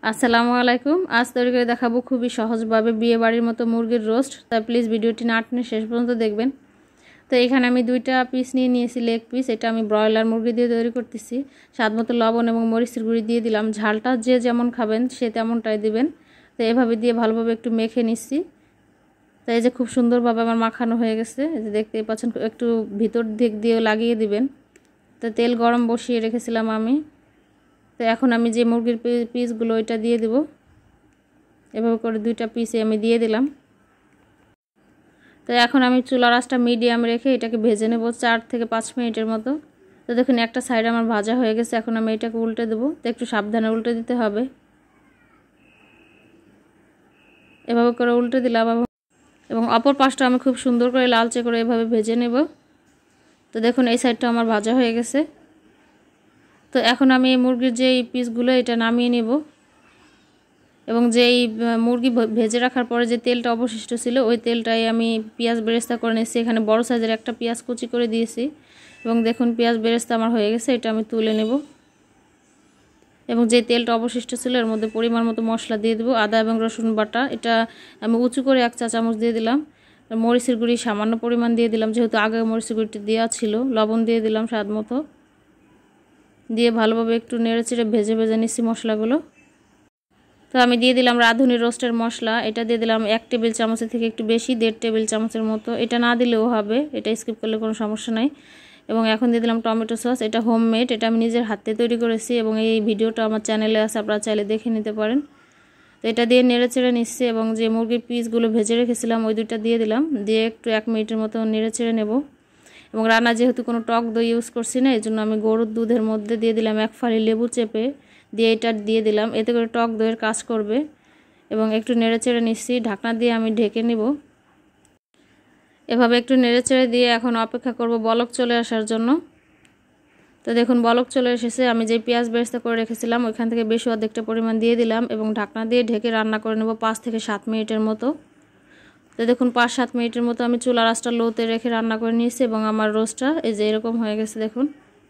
আসসালামু আলাইকুম। আজ তৈরি করে দেখাবো খুবই সহজভাবে বিয়ে বাড়ির মতো মুরগির রোস্ট। তাই প্লিজ ভিডিওটি না টেনে শেষ পর্যন্ত দেখবেন। তো এখানে আমি দুইটা পিস নিয়েছি, লেগ পিস। এটা আমি ব্রয়লার মুরগি দিয়ে তৈরি করতেছি। স্বাদমতো লবণ এবং মরিচের গুঁড়ি দিয়ে দিলাম। ঝালটা যে যেমন খাবেন সে তেমনটাই দিবেন। তো এভাবে দিয়ে ভালোভাবে একটু মেখে নিচ্ছি। তো এই যে খুব সুন্দরভাবে আমার মাখানো হয়ে গেছে। এই যে দেখতেই পাচ্ছেন, একটু ভিতর দিক দিয়ে লাগিয়ে দিবেন। তো তেল গরম বসিয়ে রেখেছিলাম আমি। তো এখন আমি যে মুরগির পিসগুলো এটা দিয়ে দেব। এভাবে করে দুইটা পিসে আমি দিয়ে দিলাম। তো এখন আমি চুলার আঁচটা মিডিয়াম রেখে এটাকে ভেজে নেব 4 থেকে 5 মিনিটের মতো। তো দেখুন একটা সাইড আমার ভাজা হয়ে গেছে। এখন আমি এটাকে উল্টে দেব। তো একটু সাবধানে উল্টে দিতে হবে। এভাবে করে উল্টে দিলাম এবং অপর পাশটা আমি খুব সুন্দর করে লালচে করে এভাবে ভেজে নেব। তো দেখুন এই সাইডটা আমার ভাজা হয়ে গেছে। তো এখন আমি এই মুরগির যে পিসগুলো এটা নামিয়ে নেব এবং যেই মুরগি ভেজে রাখার পরে যে তেলটা অবশিষ্ট ছিল ওই তেলটাই আমি পেঁয়াজ বেরেস্তা করে নিয়েছি। এখানে বড় সাইজের একটা পেঁয়াজ কুচি করে দিয়েছি এবং দেখুন পেঁয়াজ বেরেস্তা আমার হয়ে গেছে। এটা আমি তুলে নেব এবং যে তেলটা অবশিষ্ট ছিল এর মধ্যে পরিমাণ মতো মশলা দিয়ে দেবো। আদা এবং রসুন বাটা এটা আমি উঁচু করে 1 চা চামচ দিয়ে দিলাম। মরিচের গুঁড়ি সামান্য পরিমাণ দিয়ে দিলাম, যেহেতু আগে মরিচের গুঁড়িটা দেওয়া ছিল। লবণ দিয়ে দিলাম স্বাদ মতো। দিয়ে ভালোভাবে একটু নেড়েচেড়ে ভেজে নিচ্ছি মশলাগুলো। তো আমি দিয়ে দিলাম রাঁধুনি রোস্টের মশলা। এটা দিয়ে দিলাম 1 টেবিল চামচের থেকে একটু বেশি, 1.5 টেবিল চামচের মতো। এটা না দিলেও হবে, এটা স্কিপ করলে কোনো সমস্যা নাই। এবং এখন দিয়ে দিলাম টমেটো সস। এটা হোমমেড, এটা আমি নিজের হাতে তৈরি করেছি এবং এই ভিডিওটা আমার চ্যানেলে আছে, আপনারা চাইলে দেখে নিতে পারেন। তো এটা দিয়ে নেড়েচেড়ে নিচ্ছি এবং যে মুরগির পিসগুলো ভেজে রেখেছিলাম ওই দুইটা দিয়ে দিলাম। দিয়ে একটু 1 মিনিটের মতো নেড়েচেড়ে নেব। এবং রান্না যেহেতু কোনো টক দই ইউজ করছি না, এই জন্য আমি গরুর দুধের মধ্যে দিয়ে দিলাম 1 ফালি লেবু চেপে দিয়ে এটা দিয়ে দিলাম। এতে করে টক দইয়ের কাজ করবে। এবং একটু নেড়েচেড়ে নিচ্ছি, ঢাকনা দিয়ে আমি ঢেকে নেব। এভাবে একটু নেড়েচেড়ে দিয়ে এখন অপেক্ষা করব বলক চলে আসার জন্য। তো দেখুন বলক চলে এসেছে। আমি যে পেঁয়াজ বেরেস্তা করে রেখেছিলাম ওইখান থেকে বেশি অর্ধেকটা পরিমাণ দিয়ে দিলাম এবং ঢাকনা দিয়ে ঢেকে রান্না করে নেব 5 থেকে 7 মিনিটের মতো। তো দেখুন 5-7 মিনিটের মতো আমি চুলার আঁচটা লোতে রেখে রান্না করে নিয়েছি এবং আমার রোস্টটা এই যে এরকম হয়ে গেছে দেখুন।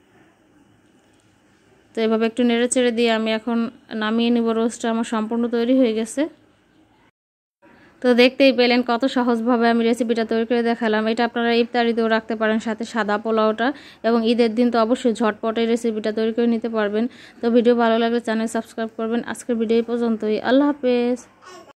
তো এভাবে একটু নেড়েচেড়ে দিয়ে আমি এখন নামিয়ে নিব। রোস্টটা আমার সম্পূর্ণ তৈরি হয়ে গেছে। তো দেখতেই পেলেন কত সহজভাবে আমি রেসিপিটা তৈরি করে দেখালাম। এটা আপনারা ইফতারিতেও রাখতে পারেন সাথে সাদা পোলাওটা, এবং ঈদের দিন তো অবশ্যই ঝটপট এই রেসিপিটা তৈরি করে নিতে পারবেন। তো ভিডিও ভালো লাগলে চ্যানেল সাবস্ক্রাইব করবেন। আজকের ভিডিও এই পর্যন্তই। আল্লাহ হাফেজ।